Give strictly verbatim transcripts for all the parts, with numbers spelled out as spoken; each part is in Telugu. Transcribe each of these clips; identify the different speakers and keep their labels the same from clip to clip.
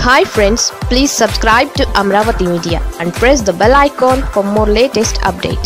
Speaker 1: Hi friends, please subscribe to Amravati Media and press the bell icon for more latest updates.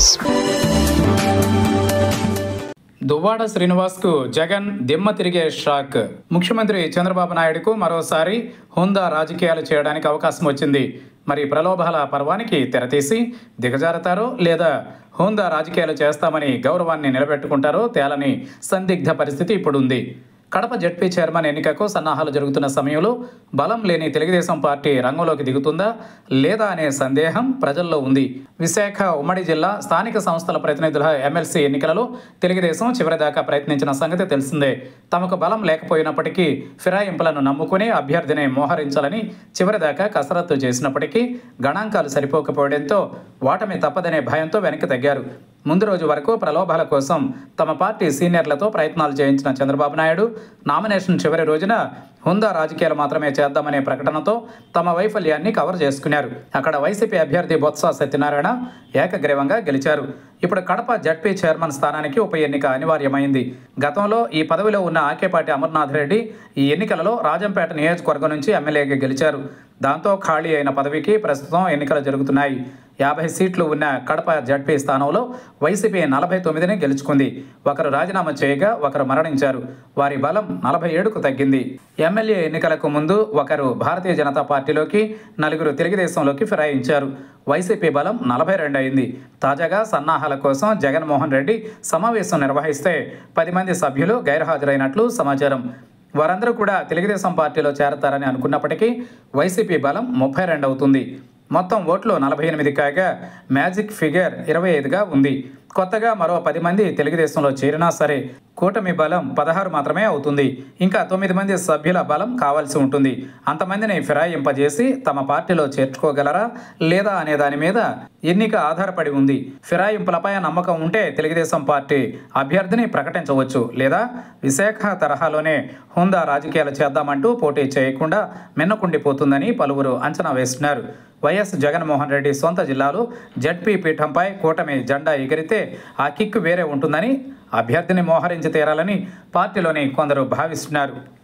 Speaker 2: Duvvada శ్రీనివాస్కు Jagan దిమ్మ తిరిగే షాక్. ముఖ్యమంత్రి చంద్రబాబు నాయుడుకు మరోసారి హుందా రాజకీయాలు చేయడానికి అవకాశం వచ్చింది. మరి ప్రలోభాల పర్వానికి తెరతీసి దిగజారుతారో లేదా హుందా రాజకీయాలు చేస్తామని గౌరవాన్ని నిలబెట్టుకుంటారో తేలని సందిగ్ధ పరిస్థితి ఇప్పుడుంది. కడప జెడ్పీ చైర్మన్ ఎన్నికకు సన్నాహాలు జరుగుతున్న సమయంలో బలం లేని తెలుగుదేశం పార్టీ రంగంలోకి దిగుతుందా లేదా అనే సందేహం ప్రజల్లో ఉంది. విశాఖ ఉమ్మడి జిల్లా స్థానిక సంస్థల ప్రతినిధుల ఎమ్మెల్సీ ఎన్నికలలో తెలుగుదేశం చివరిదాకా ప్రయత్నించిన సంగతి తెలిసిందే. తమకు బలం లేకపోయినప్పటికీ ఫిరాయింపులను నమ్ముకుని అభ్యర్థిని మోహరించాలని చివరిదాకా కసరత్తు చేసినప్పటికీ గణాంకాలు సరిపోకపోవడంతో ఓటమి తప్పదనే భయంతో వెనక్కి తగ్గారు. ముందు రోజు వరకు ప్రలోభాల కోసం తమ పార్టీ సీనియర్లతో ప్రయత్నాలు చేయించిన చంద్రబాబు నాయుడు నామినేషన్ చివరి రోజున హుందా రాజకీయాలు మాత్రమే చేద్దామనే ప్రకటనతో తమ వైఫల్యాన్ని కవర్ చేసుకున్నారు. అక్కడ వైసీపీ అభ్యర్థి బొత్స సత్యనారాయణ ఏకగ్రీవంగా గెలిచారు. ఇప్పుడు కడప జడ్పీ చైర్మన్ స్థానానికి ఉప ఎన్నిక అనివార్యమైంది. గతంలో ఈ పదవిలో ఉన్న ఆకేపాటి అమర్నాథ్ రెడ్డి ఈ ఎన్నికలలో రాజంపేట నియోజకవర్గం నుంచి ఎమ్మెల్యేగా గెలిచారు. దాంతో ఖాళీ అయిన పదవికి ప్రస్తుతం ఎన్నికలు జరుగుతున్నాయి. యాభై సీట్లు ఉన్న కడప జడ్పీ స్థానంలో వైసీపీ నలభై తొమ్మిదిని గెలుచుకుంది. ఒకరు రాజీనామా చేయగా ఒకరు మరణించారు. వారి బలం నలభై ఏడుకు తగ్గింది. ఎమ్మెల్యే ఎన్నికలకు ముందు ఒకరు భారతీయ జనతా పార్టీలోకి, నలుగురు తెలుగుదేశంలోకి ఫిరాయించారు. వైసీపీ బలం నలభై రెండు అయింది. తాజాగా సన్నాహాల కోసం జగన్మోహన్ రెడ్డి సమావేశం నిర్వహిస్తే పది మంది సభ్యులు గైర్హాజరైనట్లు సమాచారం. వారందరూ కూడా తెలుగుదేశం పార్టీలో చేరతారని అనుకున్నప్పటికీ వైసీపీ బలం ముప్పై రెండు అవుతుంది. మొత్తం ఓట్లు నలభై ఎనిమిది కాగా మ్యాజిక్ ఫిగర్ ఇరవై ఐదుగా ఉంది. కొత్తగా మరో పది మంది తెలుగుదేశంలో చేరినా సరే కూటమి బలం పదహారు మాత్రమే అవుతుంది. ఇంకా తొమ్మిది మంది సభ్యుల బలం కావాల్సి ఉంటుంది. అంతమందిని ఫిరాయింపజేసి తమ పార్టీలో చేర్చుకోగలరా లేదా అనే దాని మీద ఎన్నిక ఆధారపడి ఉంది. ఫిరాయింపులపై నమ్మకం ఉంటే తెలుగుదేశం పార్టీ అభ్యర్థిని ప్రకటించవచ్చు, లేదా విశాఖ తరహాలోనే హుందా రాజకీయాలు చేద్దామంటూ పోటీ చేయకుండా మిన్నకుండిపోతుందని పలువురు అంచనా వేస్తున్నారు. వైఎస్ జగన్మోహన్ రెడ్డి సొంత జిల్లాలో జడ్పీ పీఠంపై కూటమి జెండా ఎగిరితే ఆ కిక్కు వేరే ఉంటుందని, అభ్యర్థిని మోహరించి తీరాలని పార్టీలోని కొందరు భావిస్తున్నారు.